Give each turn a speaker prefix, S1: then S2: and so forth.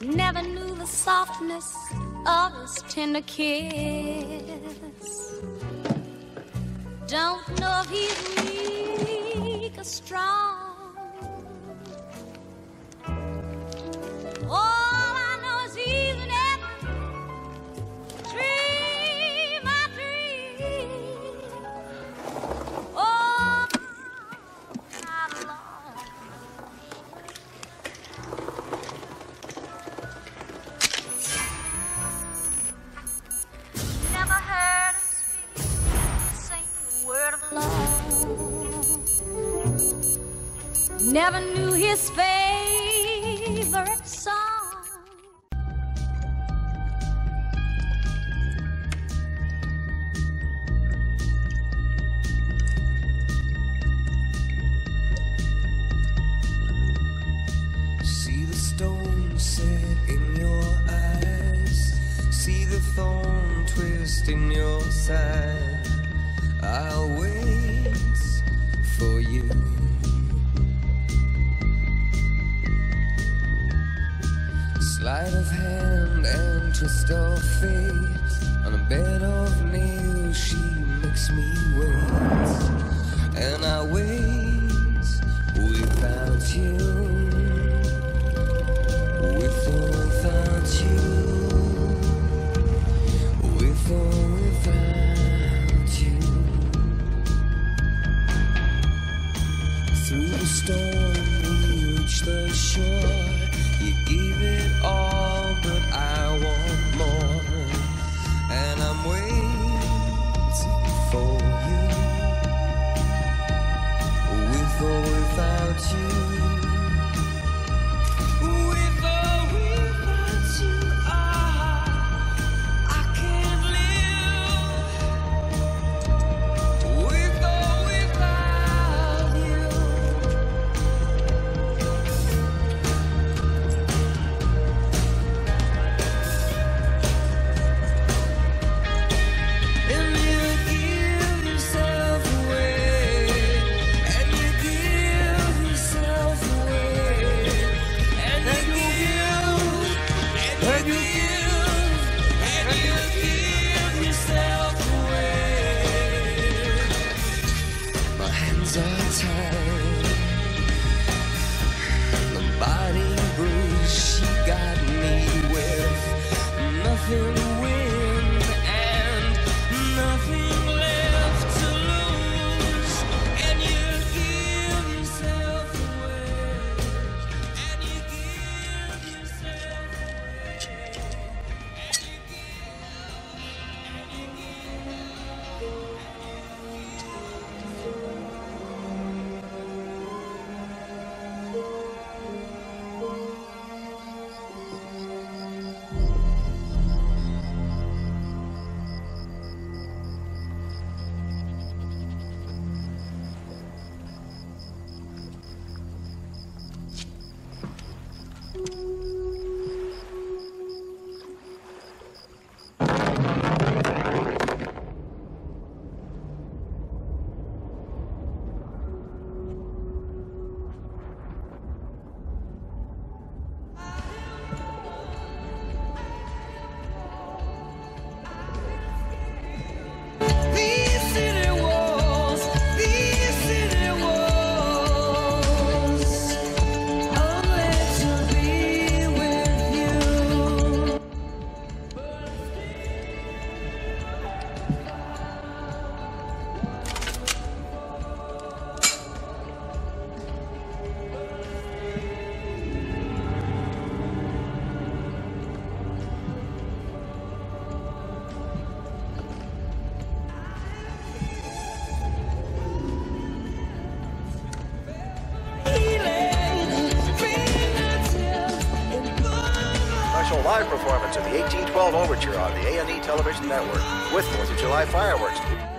S1: Never knew the softness of his tender kiss. Don't know if he's weak or strong. All I know is he's never dream I dream. Oh, how long? Never heard him speak a single word of love. Never knew his favorite song.
S2: See the stone set in your eyes, see the thorn twist in your side. I'll wait for you. Sleight of hand and twist of fate. On a bed of nails she makes me wait. And I wait without you. With or without you. With or without you. Through the storm we reach the shore. You gave it all, but I want more. And I'm waiting for you. With or without you. With or without you, I can't live. With or without you. And you give yourself away, and you give yourself away, and you give, and you give, and you give yourself away. My hands are tied, the body bruised. She got me with nothing to win and nothing left to lose. And you give yourself away, and you give yourself away, and you These city walls, I'll let you be with you.
S3: Special live performance of the 1812 Overture on the A&E Television Network with 4th of July fireworks.